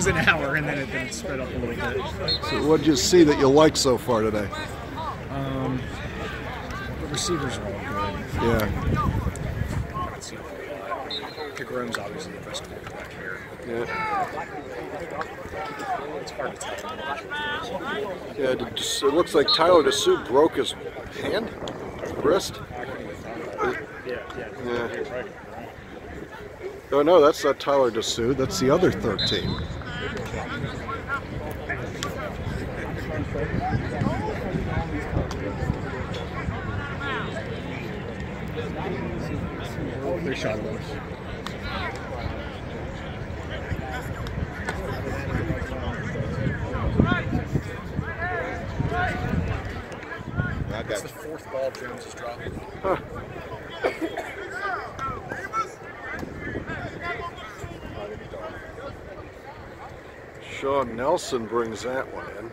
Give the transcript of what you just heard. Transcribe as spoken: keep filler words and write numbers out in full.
was an hour, and then it, then it sped up a little bit. So what did you see that you like so far today? Um, the receivers are all good. Yeah. Pigrome's obviously the best quarterback here. Yeah. It's hard to tell. Yeah, it looks like Tyler DeSue broke his hand, wrist. Yeah, yeah. Yeah. Oh no, that's not Tyler DeSue. That's the other thirteen. They shot him. That's the fourth ball Jones has dropped. Huh. Sean Nelson brings that one in.